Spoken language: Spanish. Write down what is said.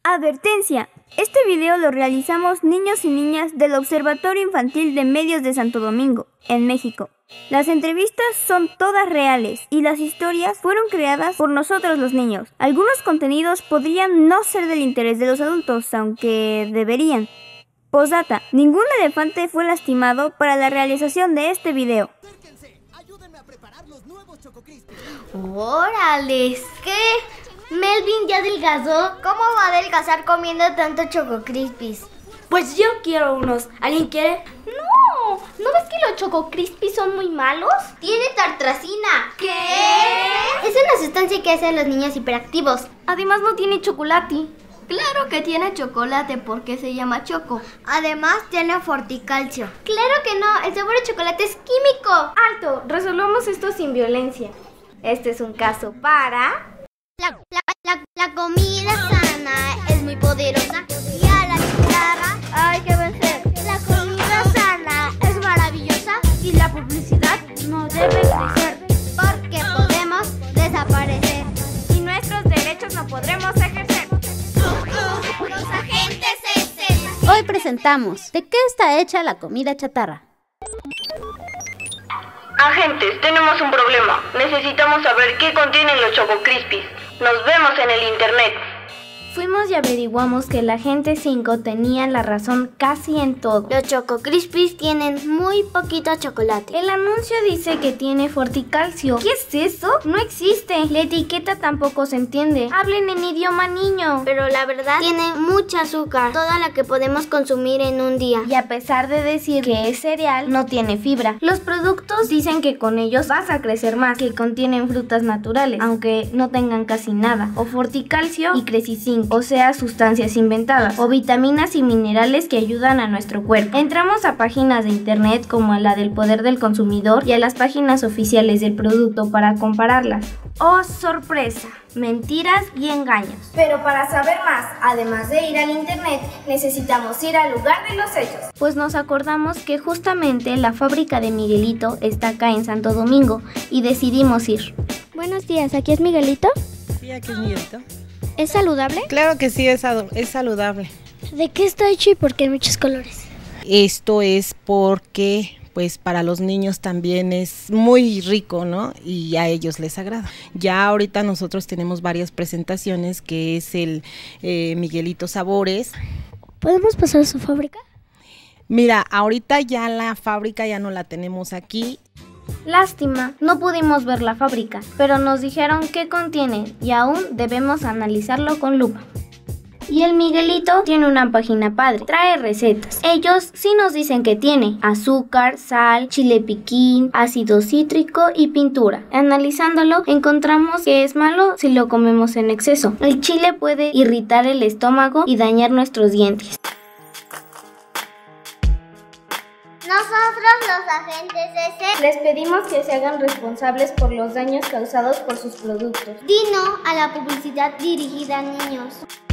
Advertencia: este video lo realizamos niños y niñas del Observatorio Infantil de Medios de Santo Domingo, en México. Las entrevistas son todas reales y las historias fueron creadas por nosotros los niños. Algunos contenidos podrían no ser del interés de los adultos, aunque deberían. Postdata: ningún elefante fue lastimado para la realización de este video. Ayúdenme a preparar los nuevos Choco Crispies. ¡Órale! ¿Qué? ¿Melvin ya adelgazó? ¿Cómo va a adelgazar comiendo tanto Choco Crispies? Pues yo quiero unos. ¿Alguien quiere? No, ¿no ves que los Choco Crispies son muy malos? ¡Tiene tartracina! ¿Qué? Es una sustancia que hace a los niños hiperactivos. Además no tiene chocolate. Claro que tiene chocolate porque se llama Choco. Además tiene forticalcio. Claro que no, el sabor de chocolate es químico. Alto, resolvamos esto sin violencia. Este es un caso para... La comida sana es muy poderosa y a la chatarra hay que vencer. La comida sana es maravillosa Y la publicidad no debe crecer porque podemos desaparecer. y nuestros derechos no podremos ejercer. Los agentes SS. Hoy presentamos ¿de qué está hecha la comida chatarra? Agentes, tenemos un problema. Necesitamos saber qué contienen los Choco Crispies. Nos vemos en el internet. Fuimos y averiguamos que la gente 5 tenía la razón casi en todo. Los Choco Crispies tienen muy poquito chocolate. El anuncio dice que tiene forticalcio. ¿Qué es eso? No existe. La etiqueta tampoco se entiende. Hablen en idioma niño. Pero la verdad tiene mucha azúcar, toda la que podemos consumir en un día. Y a pesar de decir que es cereal, no tiene fibra. Los productos dicen que con ellos vas a crecer más, que contienen frutas naturales, aunque no tengan casi nada. O forticalcio y crecicin, o sea, sustancias inventadas, o vitaminas y minerales que ayudan a nuestro cuerpo. Entramos a páginas de internet como a la del Poder del Consumidor y a las páginas oficiales del producto para compararlas. ¡Oh, sorpresa! Mentiras y engaños. Pero para saber más, además de ir al internet, necesitamos ir al lugar de los hechos. Pues nos acordamos que justamente la fábrica de Miguelito está acá en Santo Domingo y decidimos ir. Buenos días, ¿aquí es Miguelito? Sí, aquí es Miguelito. ¿Es saludable? Claro que sí, es saludable. ¿De qué está hecho y por qué hay muchos colores? Esto es porque, pues, para los niños también es muy rico, ¿no? Y a ellos les agrada. Ya ahorita nosotros tenemos varias presentaciones, que es el Miguelito Sabores. ¿Podemos pasar a su fábrica? Mira, ahorita ya la fábrica ya no la tenemos aquí. Lástima, no pudimos ver la fábrica, pero nos dijeron qué contiene y aún debemos analizarlo con lupa. Y el Miguelito tiene una página padre, trae recetas. Ellos sí nos dicen que tiene azúcar, sal, chile piquín, ácido cítrico y pintura. Analizándolo, encontramos que es malo si lo comemos en exceso. El chile puede irritar el estómago y dañar nuestros dientes. Nosotros los agentes SS Les pedimos que se hagan responsables por los daños causados por sus productos. di no a la publicidad dirigida a niños.